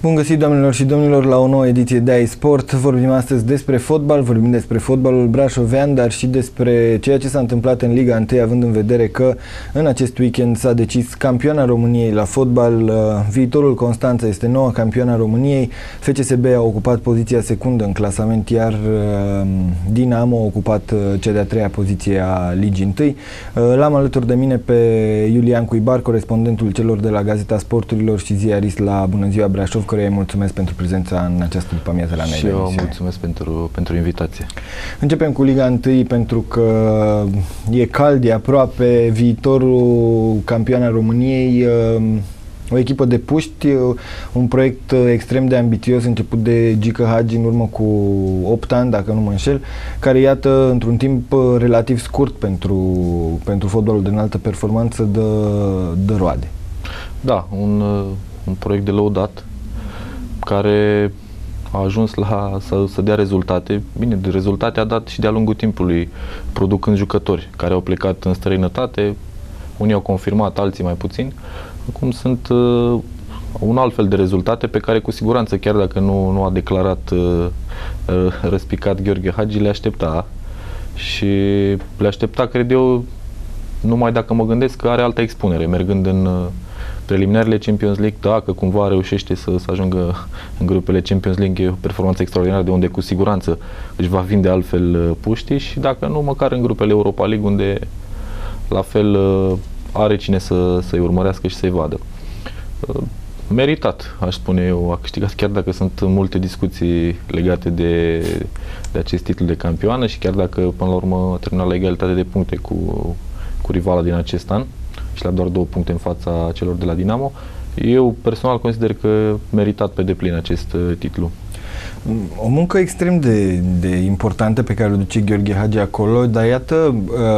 Bun găsit, doamnelor și domnilor, la o nouă ediție de iSport. Vorbim astăzi despre fotbal, vorbim despre fotbalul brașovean, dar și despre ceea ce s-a întâmplat în Liga 1, având în vedere că în acest weekend s-a decis campioana României la fotbal. Viitorul Constanța este noua campioana României. FCSB a ocupat poziția secundă în clasament, iar Dinamo a ocupat cea de-a treia poziție a Ligii 1. L-am alături de mine pe Iulian Cuibar, corespondentul celor de la Gazeta Sporturilor și ziarist la Bună Ziua Brașov, căruia îi mulțumesc pentru prezența în această după-amiază la noi. Și eu mulțumesc pentru invitație. Începem cu Liga 1 pentru că e cald, e aproape viitorul campioana României. O echipă de puști, un proiect extrem de ambițios început de Gică Hagi în urmă cu 8 ani, dacă nu mă înșel, care, iată, într-un timp relativ scurt pentru fotbalul de înaltă performanță dă roade. Da, un proiect de lăudat care a ajuns să dea rezultate. Bine, de rezultate a dat și de-a lungul timpului, producând jucători care au plecat în străinătate, unii au confirmat, alții mai puțin. Acum sunt un alt fel de rezultate pe care cu siguranță, chiar dacă nu a declarat răspicat Gheorghe Hagi, le aștepta. Și le aștepta, cred eu, numai dacă mă gândesc că are altă expunere, mergând în preliminarele Champions League. Dacă cumva reușește să ajungă în grupele Champions League, e o performanță extraordinară, de unde cu siguranță își va vinde altfel puștii, și dacă nu, măcar în grupele Europa League, unde la fel are cine să-i urmărească și să-i vadă. Meritat, aș spune eu, a câștigat, chiar dacă sunt multe discuții legate de acest titlu de campioană și chiar dacă până la urmă a terminat la egalitate de puncte cu rivala din acest an și la doar 2 puncte în fața celor de la Dinamo. Eu personal consider că meritat pe deplin acest titlu. O muncă extrem de importantă pe care o duce Gheorghe Hagi acolo, dar iată,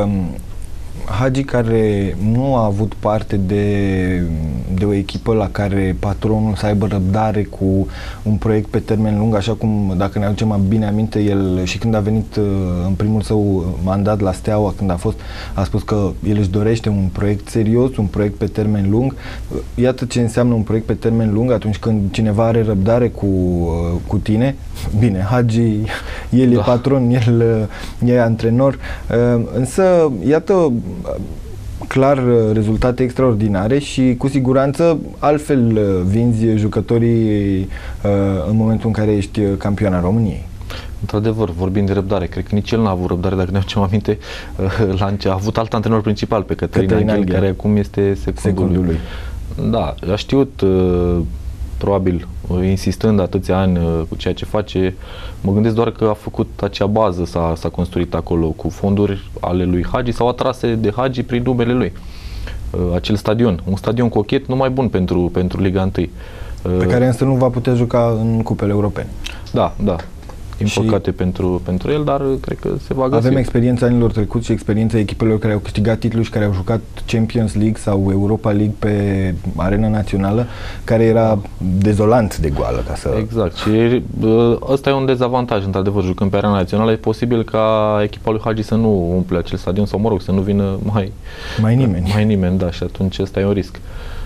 Hagi, care nu a avut parte de o echipă la care patronul să aibă răbdare cu un proiect pe termen lung, așa cum, dacă ne aducem bine aminte, el și când a venit în primul său mandat la Steaua, când a spus că el își dorește un proiect serios, un proiect pe termen lung. Iată ce înseamnă un proiect pe termen lung atunci când cineva are răbdare cu tine. Bine, Hagi, el e patron, el e antrenor, însă, iată, clar rezultate extraordinare și cu siguranță altfel vinzi jucătorii în momentul în care ești campioana României. Într-adevăr, vorbind de răbdare, cred că nici el n-a avut răbdare, dacă ne aducem aminte, a avut alt antrenor principal pe Cătălin Anghel, care acum este secundul lui. Da, a știut, probabil, insistând atâția ani cu ceea ce face, mă gândesc doar că a făcut acea bază, s-a construit acolo cu fonduri ale lui Hagi sau atrase de Hagi prin numele lui. Acel stadion, un stadion cochet, numai bun pentru Liga 1. Pe care însă nu va putea juca în cupele europene. Da. Din păcate pentru el, dar cred că se va găsi. Avem experiența anilor trecuți și experiența echipelor care au câștigat titluri și care au jucat Champions League sau Europa League pe arena națională, care era dezolant de goală. Exact. Și ăsta e un dezavantaj, într-adevăr, jucând pe arena națională. E posibil ca echipa lui Hagi să nu umple acel stadion sau, mă rog, să nu vină mai nimeni, da, și atunci ăsta e un risc.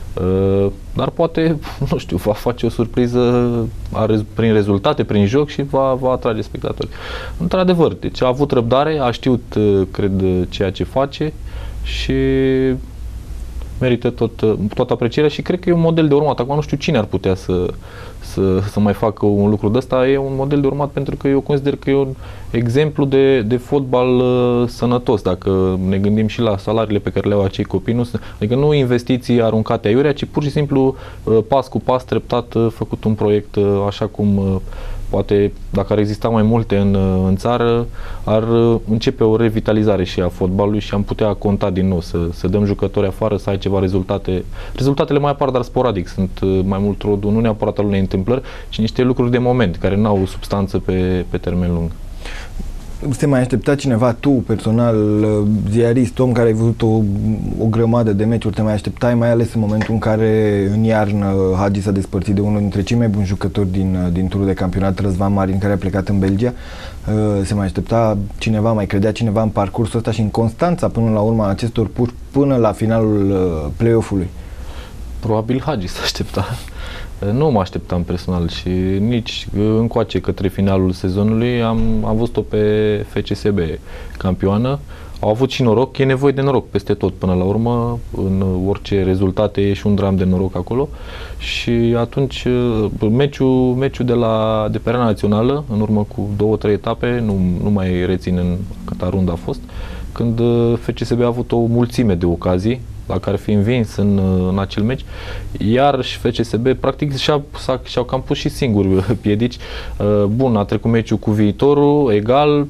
Dar poate, nu știu, va face o surpriză prin rezultate, prin joc și va atrage spectatori. Într-adevăr, deci a avut răbdare, a știut, cred, ceea ce face și merită tot aprecierea și cred că e un model de urmat. Acum nu știu cine ar putea să mai facă un lucru de ăsta. E un model de urmat pentru că eu consider că e un exemplu de fotbal sănătos. Dacă ne gândim și la salariile pe care le au acei copii, adică nu investiții aruncate aiurea, ci pur și simplu pas cu pas, treptat, făcut un proiect așa cum poate, dacă ar exista mai multe în țară, ar începe o revitalizare și a fotbalului și am putea conta din nou, să dăm jucători afară, să ai ceva rezultate. Rezultatele mai apar, dar sporadic, sunt mai mult rodul, nu neapărat al unei întâmplări, ci niște lucruri de moment, care nu au substanță pe termen lung. Se mai aștepta cineva, tu personal, ziarist, om care ai văzut o grămadă de meciuri, te mai așteptai, mai ales în momentul în care în iarnă Hagi s-a despărțit de unul dintre cei mai buni jucători din turul de campionat, Răzvan Marin, care a plecat în Belgia. Se mai aștepta cineva, mai credea cineva în parcursul ăsta și în constanța până la urma acestor puși până la finalul play-off-ului? Probabil Hagi s-a aștepta. Nu mă așteptam personal și nici încoace către finalul sezonului am văzut-o pe FCSB campioană. Au avut și noroc, e nevoie de noroc peste tot până la urmă, în orice rezultate e și un dram de noroc acolo și atunci meciul de pe Arena Națională, în urmă cu 2-3 etape, nu mai rețin în câta rundă a fost, când FCSB a avut o mulțime de ocazii la care fi învins în acel meci, iar FCSB practic și-au cam pus și singuri piedici. Bun, a trecut meciul cu Viitorul, egal,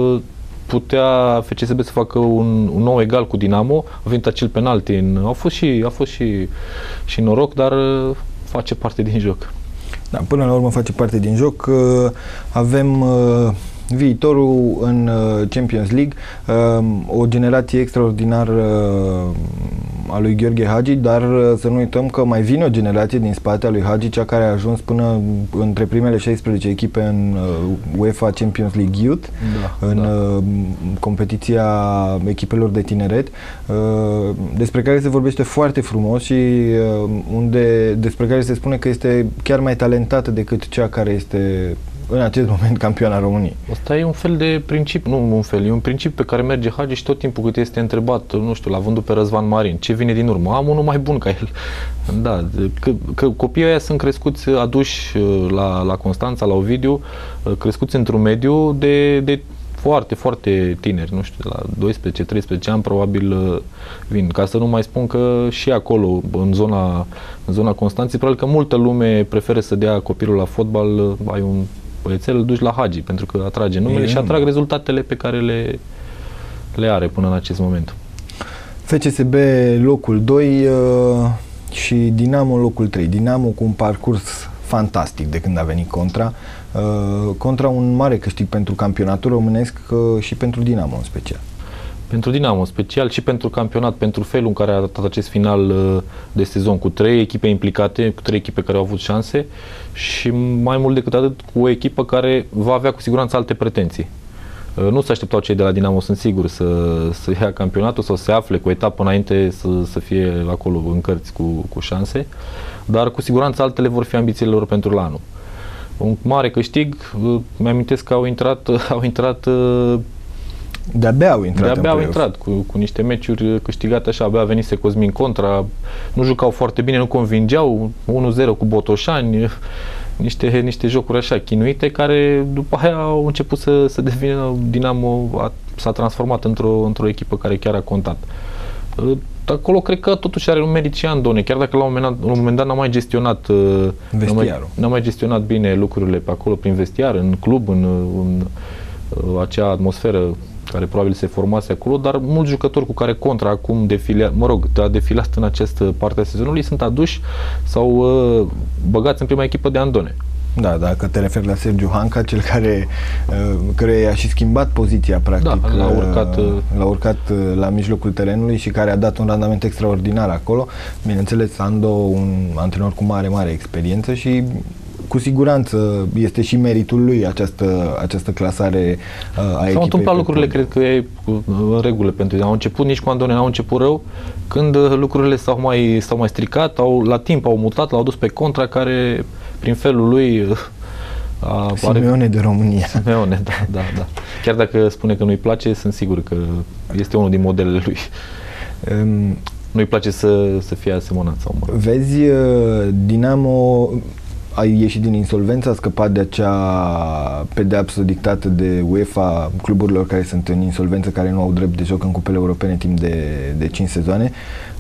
putea FCSB să facă un nou egal cu Dinamo, a venit acel penalti, a fost și noroc, dar face parte din joc. Da, până la urmă face parte din joc. Avem Viitorul în Champions League, o generație extraordinară a lui Gheorghe Hagi, dar să nu uităm că mai vine o generație din spate a lui Hagi, cea care a ajuns până între primele 16 echipe în UEFA Champions League Youth, în competiția echipelor de tineret, despre care se vorbește foarte frumos și despre care se spune că este chiar mai talentată decât cea care este în acest moment campioana României. Asta e un fel de principiu, nu un fel, e un principiu pe care merge Hagi și tot timpul cât este întrebat, nu știu, l-a vândut pe Răzvan Marin, ce vine din urmă? Am unul mai bun ca el. Da, că copiii ăia sunt crescuți, aduși la Constanța, la Ovidiu, crescuți într-un mediu de foarte, foarte tineri, nu știu, la 12-13 ani probabil vin. Ca să nu mai spun că și acolo, în zona Constanței, probabil că multă lume preferă să dea copilul la fotbal, ai un băiețel, îl duci la Hagi, pentru că atrage numele și atrag rezultatele pe care le are până în acest moment. FCSB locul 2 și Dinamo locul 3. Dinamo cu un parcurs fantastic de când a venit Contra un mare câștig pentru campionatul românesc și pentru Dinamo în special. Pentru Dinamo în special și pentru campionat, pentru felul în care a arătat acest final de sezon cu 3 echipe implicate, cu 3 echipe care au avut șanse și mai mult decât atât cu o echipă care va avea cu siguranță alte pretenții. Nu se așteptau cei de la Dinamo, sunt sigur, să ia campionatul sau să se afle cu o etapă înainte să fie acolo în cărți cu șanse, dar cu siguranță altele vor fi ambițiile lor pentru anul. Un mare câștig, mi-amintesc că au intrat de-abia au intrat cu niște meciuri câștigate așa, abia venise Cosmin Contra, nu jucau foarte bine, nu convingeau, 1-0 cu Botoșani, niște jocuri așa chinuite, care după aia au început să devină, Dinamo s-a transformat într-o echipă care chiar a contat. Acolo cred că totuși are un merit și Andone, chiar dacă la un moment dat n-a mai gestionat vestiarul. N-a mai gestionat bine lucrurile pe acolo, prin vestiar, în club, în acea atmosferă care probabil se formase acolo, dar mulți jucători cu care Contra acum a defilat în această parte a sezonului sunt aduși sau băgați în prima echipă de Andone. Da, dacă te referi la Sergiu Hanca, cel care i-a și schimbat poziția, practic, l-a urcat la mijlocul terenului și care a dat un randament extraordinar acolo. Bineînțeles, Ando, un antrenor cu mare experiență și cu siguranță este și meritul lui această clasare a echipei. S-au întâmplat lucrurile, cred că e în regulă pentru ei. Au început nici cu Andone, n-au început rău. Când lucrurile s-au mai stricat, la timp au mutat, l-au dus pe Contra, care prin felul lui Simeone de România. Simeone, da. Chiar dacă spune că nu-i place, sunt sigur că este unul din modelele lui. Nu-i place să fie asemănat sau mă rog. Vezi, Dinamo a ieșit din insolvență, a scăpat de acea pedeapsă dictată de UEFA cluburilor care sunt în insolvență, care nu au drept de joc în cupele europene timp de 5 sezoane.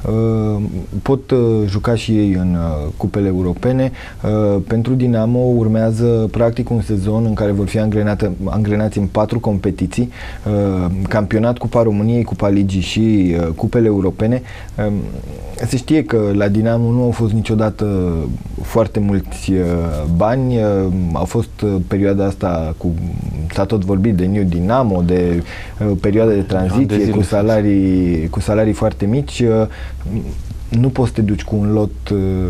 Pot juca și ei în cupele europene. Pentru Dinamo urmează practic un sezon în care vor fi angrenați în 4 competiții: campionat, Cupa României, Cupa Ligii și cupele europene. Se știe că la Dinamo nu au fost niciodată foarte mulți bani. A fost perioada asta s-a tot vorbit de New Dinamo, de perioada de tranziție cu salarii foarte mici. Nu poți să te duci cu un lot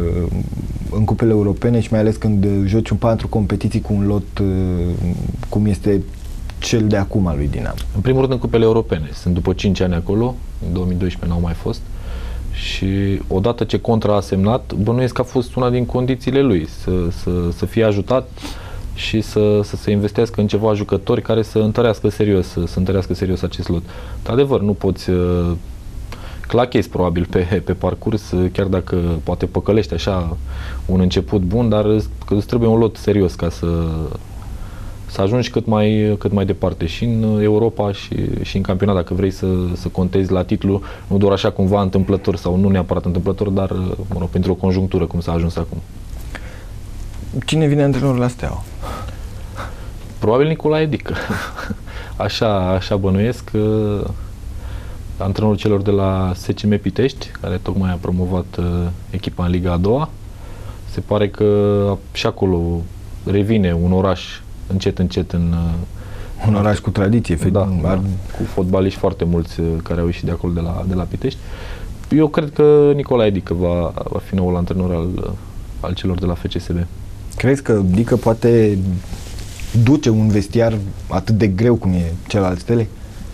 în cupele europene și mai ales când joci în 4 competiții cu un lot cum este cel de acum al lui Dinamo. În primul rând în cupele europene. Sunt după 5 ani acolo, în 2012 n-au mai fost. Și odată ce Contra a semnat, bănuiesc că a fost una din condițiile lui să fie ajutat și să se investească în ceva jucători care să întărească serios acest lot. Într-adevăr, nu poți clachezi probabil pe parcurs, chiar dacă poate păcălești așa un început bun, dar îți trebuie un lot serios ca să ajungi cât mai departe și în Europa și în campionat, dacă vrei să contezi la titlu, nu doar așa cumva întâmplător sau nu neapărat întâmplător, dar mă rog, pentru o conjunctură, cum s-a ajuns acum. Cine vine antrenorul la Steaua? Probabil Nicolae Dică. Așa bănuiesc. Antrenorul celor de la SCM Pitești, care tocmai a promovat echipa în Liga a doua. Se pare că și acolo revine un oraș încet în... Un oraș cu tradiție. Cu fotbaliști foarte mulți care au ieșit de acolo de la Pitești. Eu cred că Nicolae Dică va fi noul antrenor al celor de la FCSB. Crezi că Dică poate duce un vestiar atât de greu cum e cel al Stelei?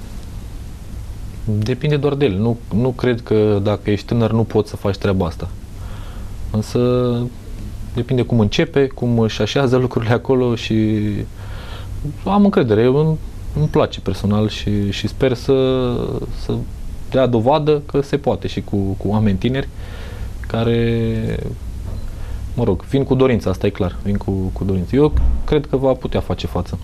Depinde doar de el. Nu cred că dacă ești tânăr nu poți să faci treaba asta. Însă depinde cum începe, cum își așează lucrurile acolo și am încredere. Îmi place personal și sper să dea dovadă că se poate și cu oameni tineri care, mă rog, vin cu dorință, asta e clar, vin cu dorință. Eu cred că va putea face față.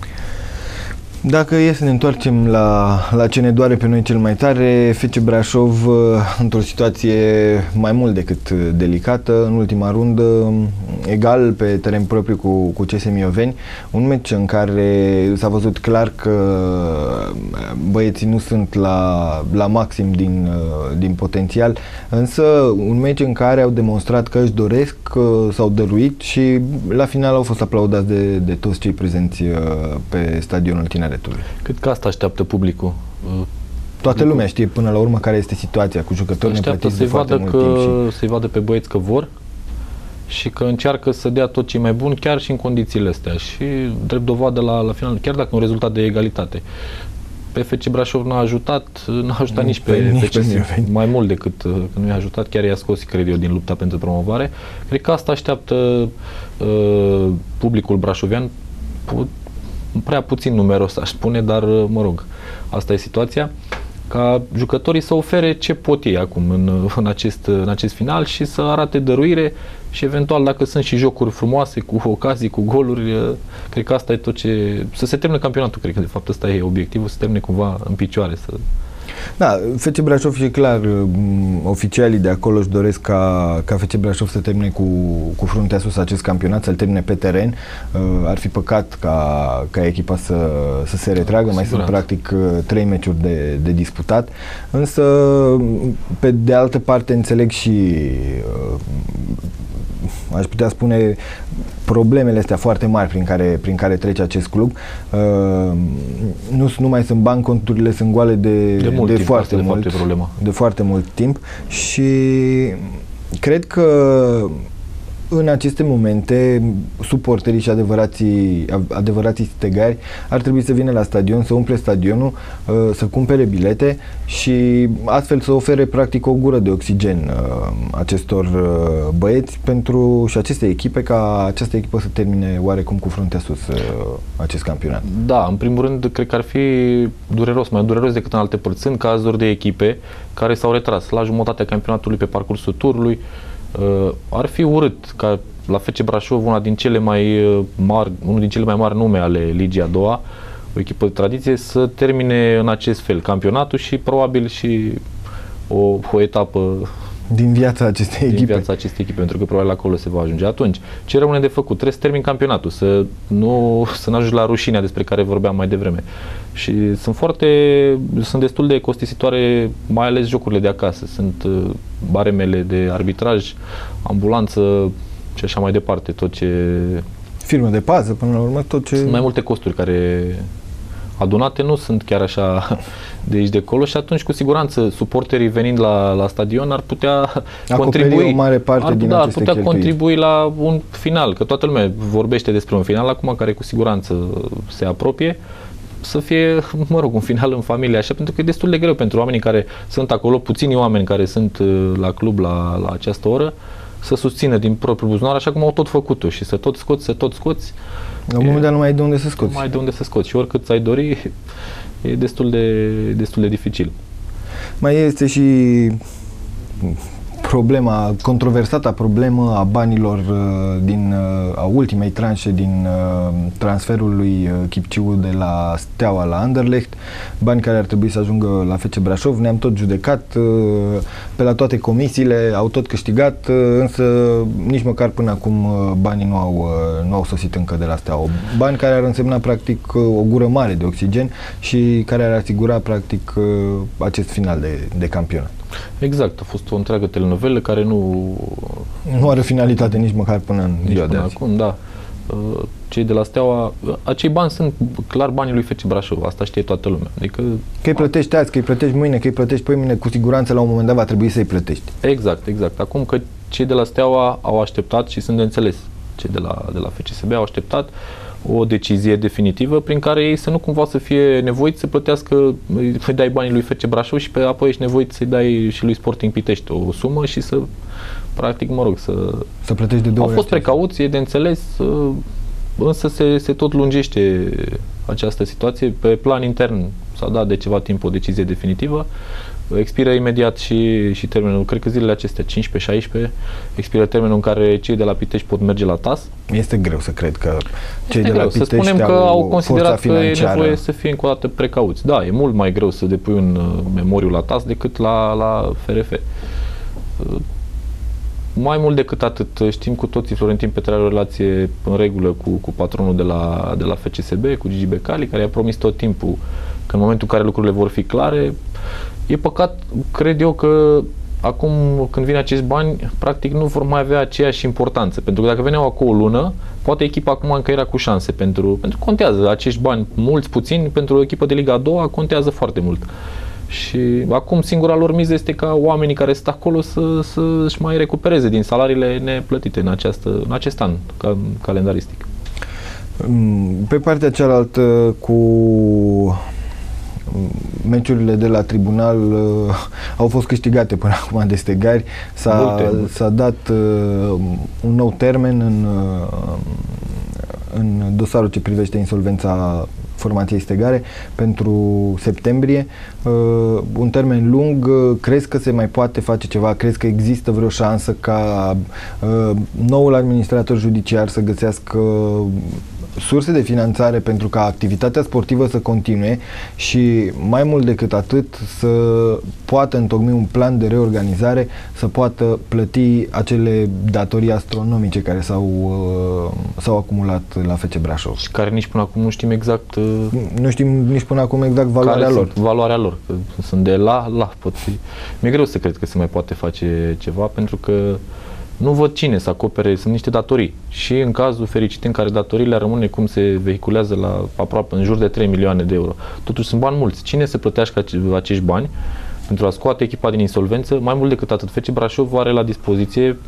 Dacă e să ne întoarcem la ce ne doare pe noi cel mai tare, FC Brașov într-o situație mai mult decât delicată, în ultima rundă, egal pe teren propriu cu CS Mioveni, un meci în care s-a văzut clar că băieții nu sunt la maxim din potențial, însă un meci în care au demonstrat că își doresc, s-au dăruit și la final au fost aplaudați de toți cei prezenți pe stadionul Tineretului. Cred că asta așteaptă publicul. Toată lumea știe până la urmă care este situația cu jucători neplătiți de foarte mult timp. Să-i vadă pe băieți că vor și că încearcă să dea tot ce mai bun chiar și în condițiile astea și drept dovadă la final, chiar dacă un rezultat de egalitate. Pe FC Brașov n-a ajutat nici pe mai mult decât că nu i-a ajutat, chiar i-a scos, cred eu, din lupta pentru promovare. Cred că asta așteaptă publicul brașovean, prea puțin numeros, aș spune, dar, mă rog, asta e situația, ca jucătorii să ofere ce pot ei acum în acest final și să arate dăruire și eventual dacă sunt și jocuri frumoase, cu ocazii, cu goluri, cred că asta e tot ce... Să se termine campionatul, cred că de fapt ăsta e obiectivul, să se termine cumva în picioare. Da, FC Brașov și clar, oficialii de acolo își doresc ca FC Brașov să termine cu fruntea sus acest campionat, să-l termine pe teren. Ar fi păcat ca echipa să se retragă, mai sunt practic 3 meciuri de disputat, însă pe de altă parte înțeleg și aș putea spune problemele astea foarte mari prin care trece acest club. Nu mai sunt bani, conturile sunt goale de foarte mult timp și cred că în aceste momente suporterii și adevărații stegari ar trebui să vină la stadion, să umple stadionul, să cumpere bilete și astfel să ofere practic o gură de oxigen acestor băieți și aceste echipe, ca această echipă să termine oarecum cu fruntea sus acest campionat. Da, în primul rând cred că ar fi dureros, mai dureros decât în alte părți. Sunt cazuri de echipe care s-au retras la jumătatea campionatului pe parcursul turului. Ar fi urât ca la FC Brașov, unul din cele mai mari nume ale Ligii a doua, o echipă de tradiție, să termine în acest fel campionatul și probabil și o etapă din viața acestei echipe, pentru că probabil acolo se va ajunge. Atunci, ce rămâne de făcut? Trebuie să termin campionatul, să nu ajungi la rușinea despre care vorbeam mai devreme. Și sunt destul de costisitoare, mai ales jocurile de acasă. Sunt baremele de arbitraj, ambulanță și așa mai departe, tot ce... Firmă de pază, până la urmă, tot ce... Sunt mai multe costuri care adunate, nu sunt chiar așa de aici de acolo și atunci cu siguranță suporterii venind la stadion ar putea contribui o mare parte din aceste cheltuieli. Contribui la un final, că toată lumea vorbește despre un final acum care cu siguranță se apropie, să fie, mă rog, un final în familie, așa, pentru că e destul de greu pentru oamenii care sunt acolo, puțini oameni care sunt la club la această oră, să susțină din propriul buzunar, așa cum au tot făcut-o și să tot scoți. La un moment dat nu mai ai de unde să scoți. Nu mai ai de unde să scoți și oricât ți-ai dori, e destul de dificil. Mai este și controversata problemă a banilor a ultimei tranșe din transferul lui Kipciu de la Steaua la Anderlecht, bani care ar trebui să ajungă la FC Brașov. Ne-am tot judecat pe la toate comisiile, au tot câștigat, însă nici măcar până acum banii nu au sosit încă de la Steaua. Bani care ar însemna practic o gură mare de oxigen și care ar asigura practic acest final de campionat. Exact, a fost o întreagă telenovelă care nu are finalitate nici măcar până în ziua de azi. Acum, da. Cei de la Steaua, acei bani sunt clar banii lui FC Brașov, asta știe toată lumea. Adică că îi plătești azi, că îi plătești mâine, că îi plătești poimâine, cu siguranță la un moment dat va trebui să-i plătești. Exact. Acum că cei de la Steaua au așteptat și sunt de înțeles, cei de la FCSB au așteptat o decizie definitivă prin care ei să nu cumva să fie nevoiți să plătească, îi dai banii lui FC Brașov și apoi ești nevoit să-i dai și lui Sporting Pitești o sumă și să, practic, mă rog, să plătești de două ori. Au fost precauție, de înțeles, însă se tot lungește această situație. Pe plan intern s-a dat de ceva timp o decizie definitivă. Expiră imediat și termenul, cred că zilele acestea, 15-16, expiră termenul în care cei de la Pitești pot merge la TAS. Este greu să cred că cei de la Pitești să spunem că au considerat că e nevoie să fie încă o dată precauți. Da, e mult mai greu să depui un memoriu la TAS decât la FRF. Mai mult decât atât, știm cu toții, Florentin Petre are o relație în regulă cu patronul de la FCSB, cu Gigi Becali, care i-a promis tot timpul că în momentul în care lucrurile vor fi clare. E păcat, cred eu, că acum când vin acești bani, practic nu vor mai avea aceeași importanță, pentru că dacă veneau acum o lună, poate echipa acum încă era cu șanse, pentru contează acești bani, mulți, puțini, pentru o echipă de Liga a doua contează foarte mult. Și acum singura lor miză este ca oamenii care sunt acolo să-și mai recupereze din salariile neplătite în acest an calendaristic. Pe partea cealaltă, cu meciurile de la tribunal au fost câștigate până acum de Stegari. S-a dat un nou termen în dosarul ce privește insolvența formației Stegare pentru septembrie. Un termen lung. Crezi că se mai poate face ceva? Crezi că există vreo șansă ca noul administrator judiciar să găsească surse de finanțare pentru ca activitatea sportivă să continue și, mai mult decât atât, să poată întocmi un plan de reorganizare, să poată plăti acele datorii astronomice care s-au acumulat la FC Brașov? Și care nici până acum nu știm exact nu știm nici până acum exact valoarea lor. Valoarea lor. Că sunt de la pot fi. Mi-e greu să cred că se mai poate face ceva, pentru că nu văd cine să acopere, sunt niște datorii. Și în cazul fericit în care datoriile rămâne cum se vehiculează la aproape în jur de 3 milioane de euro. Totuși sunt bani mulți. Cine să plătească acești bani pentru a scoate echipa din insolvență? Mai mult decât atât, FC Brașov are la dispoziție,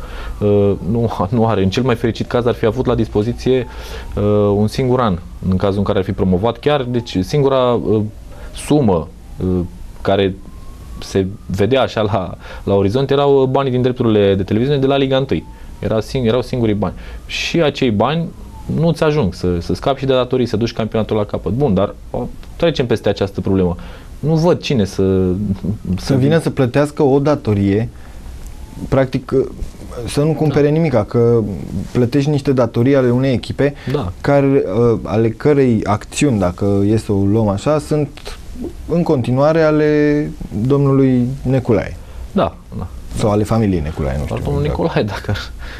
nu are, în cel mai fericit caz ar fi avut la dispoziție un singur an, în cazul în care ar fi promovat chiar. Deci singura sumă care se vedea așa la orizont erau banii din drepturile de televiziune de la Liga 1. Erau singurii bani. Și acei bani nu-ți ajung să scapi și de datorii, să duci campionatul la capăt. Bun, dar trecem peste această problemă. Nu văd cine să vină să plătească o datorie, practic să nu cumpere nimica, că plătești niște datorii ale unei echipe, ale cărei acțiuni, dacă e să o luăm așa, sunt în continuare ale domnului Neculae. Da. Sau ale familiei Neculae, nu știu. Domnul Nicolae, dacă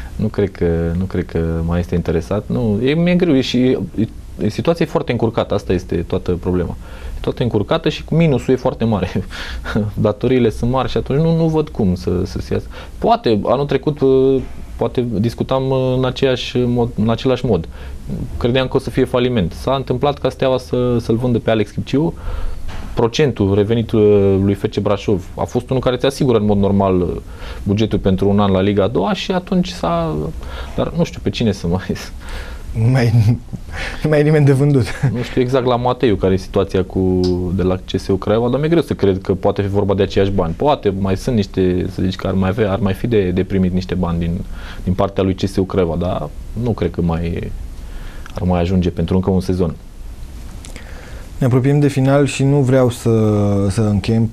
nu cred că mai este interesat. Nu, mi-e greu și situația e foarte încurcată, asta este toată problema. E toată încurcată și minusul e foarte mare. Datoriile sunt mari și atunci nu văd cum să se iasă. Poate, anul trecut, poate discutam în același mod. Credeam că o să fie faliment. S-a întâmplat ca Steaua să-l vândă pe Alex Kipciu. Procentul revenit lui FC Brașov a fost unul care ți asigură în mod normal bugetul pentru un an la Liga a doua și atunci dar nu știu pe cine Nu mai e nimeni de vândut. Nu știu exact la Mateiu care e situația de la CSU Craiova, dar mi-e greu să cred că poate fi vorba de aceiași bani. Poate mai sunt niște, să zici că ar mai fi de primit niște bani din partea lui CSU Craiova, dar nu cred că ar mai ajunge pentru încă un sezon. Ne apropiem de final și nu vreau să încheiem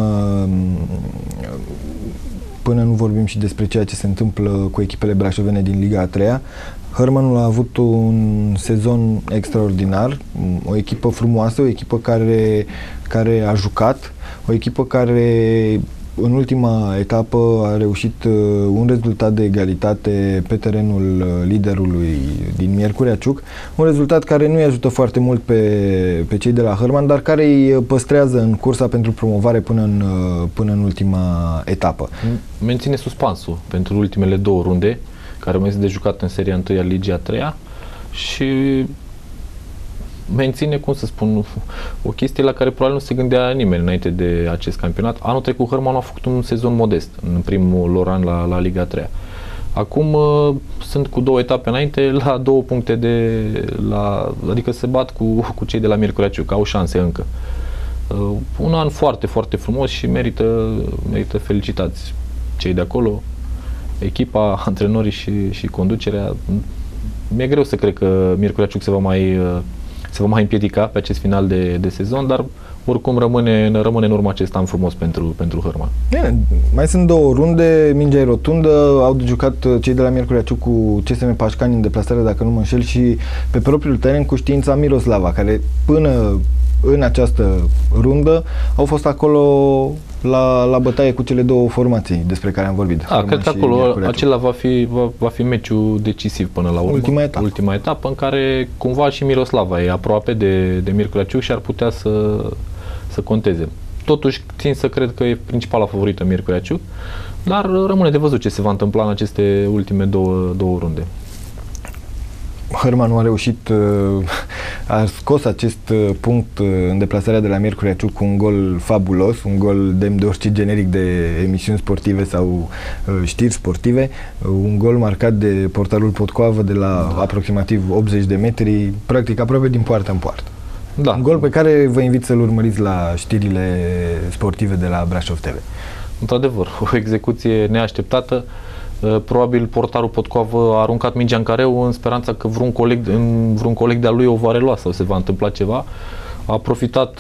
până nu vorbim și despre ceea ce se întâmplă cu echipele brașovene din Liga a 3-a. Hărmanul a avut un sezon extraordinar, o echipă frumoasă, o echipă care a jucat, o echipă care în ultima etapă a reușit un rezultat de egalitate pe terenul liderului din Miercurea Ciuc, un rezultat care nu îi ajută foarte mult pe cei de la Hărman, dar care îi păstrează în cursa pentru promovare până în ultima etapă. Menține suspansul pentru ultimele 2 runde, care mai este de jucat în seria 1 a Ligii a 3-a și menține, cum să spun, o chestie la care probabil nu se gândea nimeni înainte de acest campionat. Anul trecut Hărmanul a făcut un sezon modest în primul lor an la Liga a 3-a. Acum sunt cu 2 etape înainte la 2 puncte adică se bat cu cei de la Miercurea Ciuc, au șanse încă. Un an foarte, foarte frumos și merită felicitați cei de acolo, echipa, antrenorii și conducerea. Mi-e greu să cred că Miercurea Ciuc se va mai împiedica pe acest final de sezon, dar oricum rămâne în urmă acest an frumos pentru Hărman. Bine, mai sunt 2 runde, mingea e rotundă, au de jucat cei de la Miercurea Ciuc cu CSM Pașcani în deplasare, dacă nu mă înșel, și pe propriul teren cu Știința Miroslava, care până în această rundă au fost acolo la bătaie cu cele 2 formații despre care am vorbit. Cred că acolo acela va fi meciul decisiv până la urmă. Ultima etapă în care cumva și Miroslava e aproape de Miercurea Ciuc și ar putea să conteze. Totuși țin să cred că e principala favorită Miercurea Ciuc, dar rămâne de văzut ce se va întâmpla în aceste ultime două runde. Hărmanul a reușit, a scos acest punct în deplasarea de la Miercurea Ciuc cu un gol fabulos, un gol demn de orice generic de emisiuni sportive sau știri sportive, un gol marcat de portarul Potcoavă de la aproximativ 80 de metri, practic aproape din poartă în poartă. Da. Un gol pe care vă invit să-l urmăriți la știrile sportive de la Brașov TV. Într-adevăr, o execuție neașteptată. Probabil portarul Potcoavă a aruncat mingea în careu în speranța că vreun coleg de-al lui o va relua sau se va întâmpla ceva. A profitat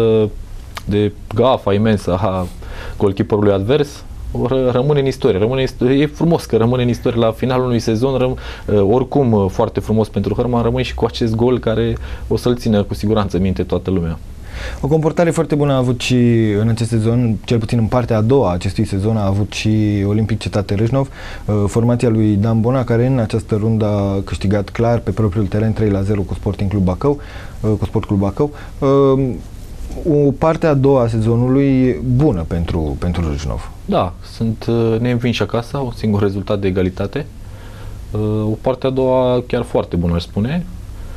de gafa imensă a goalkeeperului advers. Rămâne în istorie. E frumos că rămâne în istorie la finalul unui sezon, oricum foarte frumos pentru Hărman, rămâne și cu acest gol care o să-l țină cu siguranță minte toată lumea. O comportare foarte bună a avut și în acest sezon, cel puțin în partea a doua acestui sezon, a avut și Olimpic Cetate Râșnov, formația lui Dan Bona, care în această rundă a câștigat clar pe propriul teren 3-0 cu Sporting Club Bacău, cu Sport Club Bacău. O parte a doua a sezonului bună pentru Râșnov. Da, sunt neînvinși acasă, un singur rezultat de egalitate. O parte a doua chiar foarte bună, aș spune.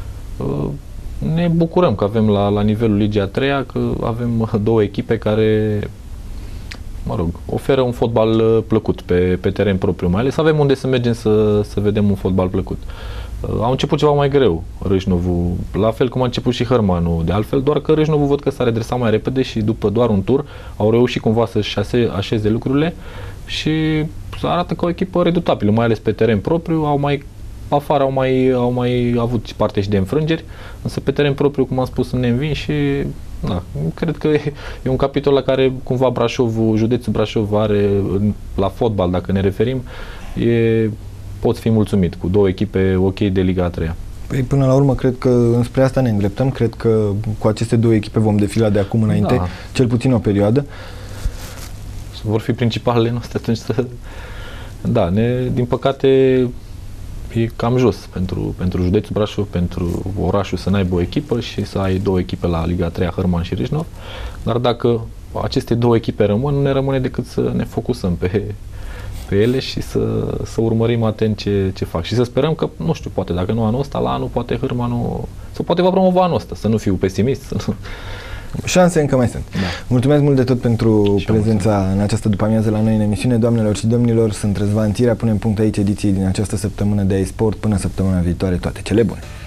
Ne bucurăm că avem la nivelul Ligii a 3-a, că avem 2 echipe care, oferă un fotbal plăcut pe teren propriu, mai ales avem unde să mergem să vedem un fotbal plăcut. Au început ceva mai greu Râșnovul, la fel cum a început și Hărmanul, de altfel, doar că Râșnovul văd că s-a redresat mai repede și după doar un tur au reușit cumva să-și așeze lucrurile și arată ca o echipă redutabilă, mai ales pe teren propriu. Afară au mai avut parte și de înfrângeri, însă pe teren propriu, cum am spus, sunt neînvinși și cred că e un capitol la care cumva județul Brașov are la fotbal, dacă ne referim, poți fi mulțumit cu 2 echipe ok de Liga a 3-a. Păi până la urmă cred că înspre asta ne îndreptăm, cred că cu aceste 2 echipe vom defila de acum înainte, cel puțin o perioadă. Vor fi principalele noastre atunci din păcate e cam jos pentru județul Brașov, pentru orașul să n-aibă o echipă și să ai 2 echipe la Liga 3, Hărman și Râșnov, dar dacă aceste 2 echipe rămân, nu ne rămâne decât să ne focusăm pe ele și să urmărim atent ce fac și să sperăm că, nu știu, poate dacă nu anul ăsta, la anul poate Hărmanul, sau poate va promova anul ăsta, să nu fiu pesimist. Șanse încă mai sunt. Da. Mulțumesc mult de tot pentru prezența în această după-amiază la noi în emisiune. Doamnelor și domnilor, sunt Răzvan Tirea. Punem punct aici ediției din această săptămână de iSport. Până săptămâna viitoare, toate cele bune!